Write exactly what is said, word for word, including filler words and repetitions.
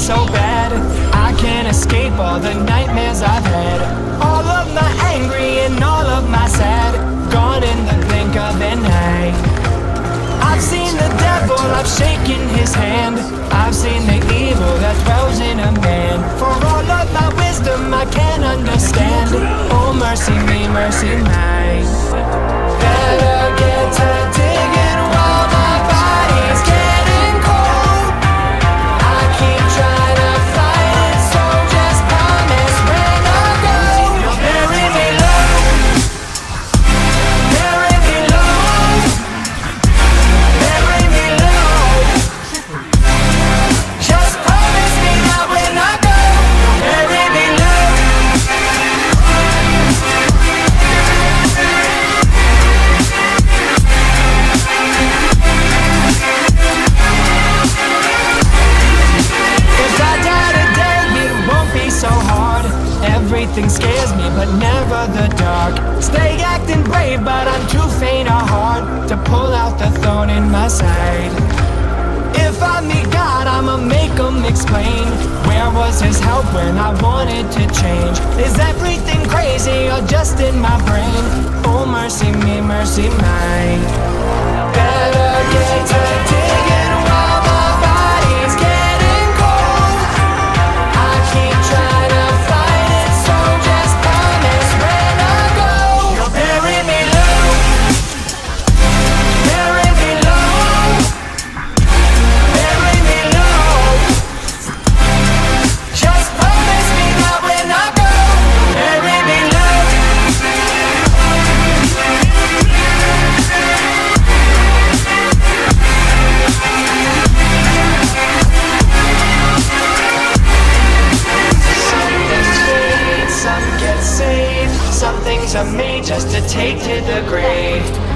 so bad. I can't escape all the nightmares I've had. All of my angry and all of my sad, gone in the blink of an eye. I've seen the devil, I've shaken his hand. I've seen the evil that dwells in a man. For all of my wisdom I can't understand. Oh mercy me, mercy mine. Better get to digging while my body's getting cold. I keep trying to fight it, so just promise when I go, you'll bury me low, bury me low, bury me low. Just promise me that when I go, you'll bury me low. If I die today, it won't be so hard. Everything scares me, but never the dark. Stay acting brave, but I'm too faint of heart to pull out the thorn in my side. If I meet God, I'ma make him explain. Where was his help when I wanted to change? Is everything crazy or just in my brain? Oh mercy me, mercy mine. Better get to digging while my body's getting cold. I keep trying to fight it, so just promise when I go, you'll bury me low, bury me low, bury me low. Just promise me that when I go, bury me low. Some get saved, some things are made just to take to the grave.